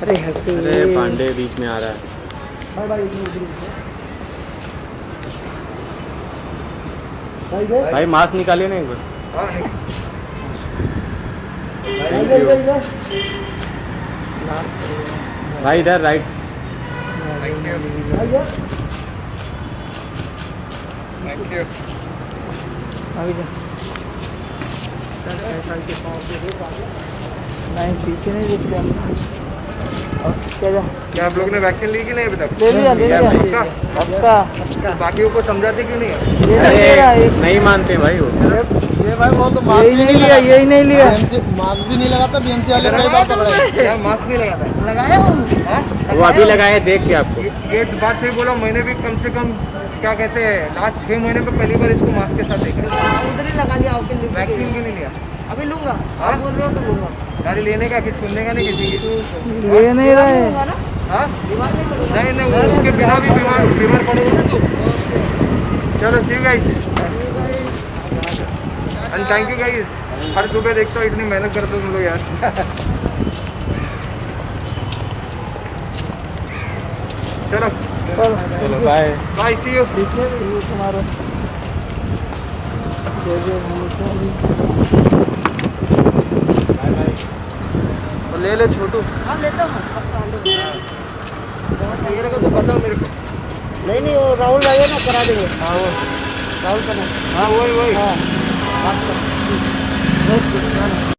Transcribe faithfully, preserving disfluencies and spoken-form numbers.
अरे हटे, अरे पांडे बीच में आ रहा है। भाई भाई भाई भाई मास्क निकालिए ना एक बार। भाई इधर right. Thank you thank you. नहीं पीछे नहीं रुकते हम। क्या आप लोग ने वैक्सीन ली कि नहीं अभी तक? ले लिया ले लिया पक्का? बाकियों को समझाते क्यों नहीं है? अरे नहीं मानते भाई वो। ये भाई वो तो मास्क यही नहीं लिया, यही नहीं लिया। मास्क भी नहीं लगाता बीएमसी वाले कई बार पकड़े। क्या मास्क नहीं लगाता? लगाया हूँ, वो अभी लगाए देख के आपको। ये बात सही बोला, मैंने भी कम से कम क्या कहते हैं लास्ट छह महीने में पहली बार इसको मास्क के साथ देखा। उधर ही लगा लिया। वैक्सीन क्यों नहीं लिया? अभी लूंगा, आप बोल रहे हो तो लूंगा। गाड़ी लेने का फिर सुनने का नहीं किसी की। ले नहीं रहे। हाँ नहीं नहीं वो उसके बिना भी बीमार बीमार पड़ोगे ना तू। चलो see you guys and thank you guys. हर सुबह देखता हूँ इतनी मेहनत करते हो तुम लोग यार। चलो चलो बाय बाय सी यू। तुम्हारा ले ले छोटू। हाँ लेता हूँ चाहिए तो बताओ मेरे को। नहीं नहीं वो राहुल भाई है ना, करा देंगे। हाँ वो राहुल का ना। हाँ वही वही। हाँ